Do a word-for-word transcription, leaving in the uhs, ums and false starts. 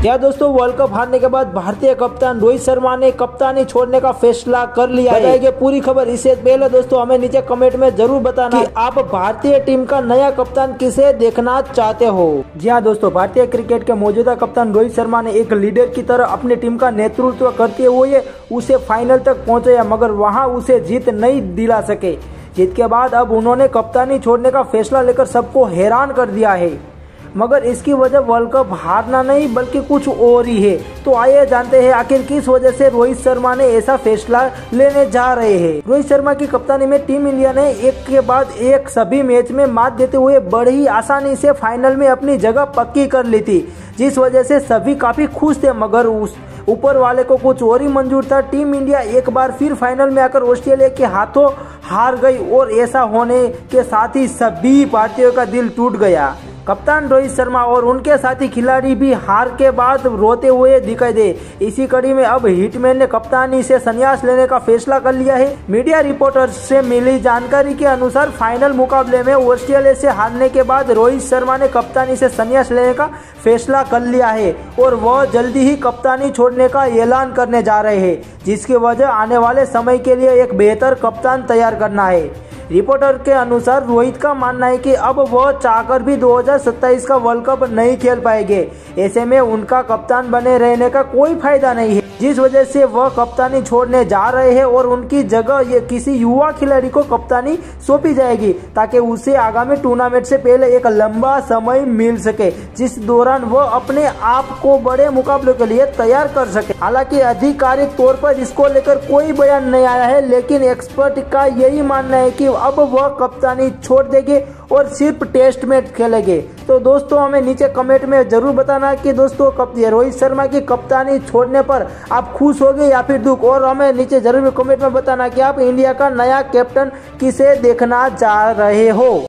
या दोस्तों world cup हारने के बाद भारतीय कप्तान रोहित शर्मा ने कप्तानी छोड़ने का फैसला कर लिया है। बताइए पूरी खबर। इससे पहले दोस्तों हमें नीचे कमेंट में जरूर बताना कि आप भारतीय टीम का नया कप्तान किसे देखना चाहते हो। जी हाँ दोस्तों, भारतीय क्रिकेट के मौजूदा कप्तान रोहित शर्मा ने एक लीडर की तरह अपनी टीम का नेतृत्व करते हुए उसे फाइनल तक पहुंचाया, मगर वहां उसे जीत नहीं दिला सके। जीत के बाद अब उन्होंने कप्तानी छोड़ने का फैसला लेकर सबको हैरान कर दिया है, मगर इसकी वजह वर्ल्ड कप हारना नहीं बल्कि कुछ और ही है। तो आइए जानते हैं आखिर किस वजह से रोहित शर्मा ने ऐसा फैसला लेने जा रहे हैं। रोहित शर्मा की कप्तानी में टीम इंडिया ने एक के बाद एक सभी मैच में मात देते हुए बड़ी आसानी से फाइनल में अपनी जगह पक्की कर ली थी, जिस वजह से सभी काफी खुश थे। मगर उस ऊपर वाले को कुछ और ही मंजूर था। टीम इंडिया एक बार फिर फाइनल में आकर ऑस्ट्रेलिया के हाथों हार गई और ऐसा होने के साथ ही सभी भारतीयों का दिल टूट गया। कप्तान रोहित शर्मा और उनके साथी खिलाड़ी भी हार के बाद रोते हुए दिखाई दे। इसी कड़ी में अब हिटमैन ने कप्तानी से संन्यास लेने का फैसला कर लिया है। मीडिया रिपोर्टर्स से मिली जानकारी के अनुसार फाइनल मुकाबले में ऑस्ट्रेलिया से हारने के बाद रोहित शर्मा ने कप्तानी से संन्यास लेने का फैसला कर लिया है और वह जल्दी ही कप्तानी छोड़ने का ऐलान करने जा रहे हैं, जिसकी वजह आने वाले समय के लिए एक बेहतर कप्तान तैयार करना है। रिपोर्टर के अनुसार रोहित का मानना है कि अब वह चाहकर भी दो हज़ार सत्ताईस का वर्ल्ड कप नहीं खेल पाएंगे। ऐसे में उनका कप्तान बने रहने का कोई फायदा नहीं है, जिस वजह से वह कप्तानी छोड़ने जा रहे हैं और उनकी जगह ये किसी युवा खिलाड़ी को कप्तानी सौंपी जाएगी, ताकि उसे आगामी टूर्नामेंट से पहले एक लंबा समय मिल सके, जिस दौरान वह अपने आप को बड़े मुकाबलों के लिए तैयार कर सके। हालांकि आधिकारिक तौर पर इसको लेकर कोई बयान नहीं आया है, लेकिन एक्सपर्ट का यही मानना है कि अब वह कप्तानी छोड़ देंगे और सिर्फ टेस्ट मैच खेलेंगे। तो दोस्तों हमें नीचे कमेंट में जरूर बताना कि दोस्तों रोहित शर्मा की कप्तानी छोड़ने पर आप खुश हो गए या फिर दुख, और हमें नीचे जरूर कमेंट में बताना कि आप इंडिया का नया कैप्टन किसे देखना चाह रहे हो।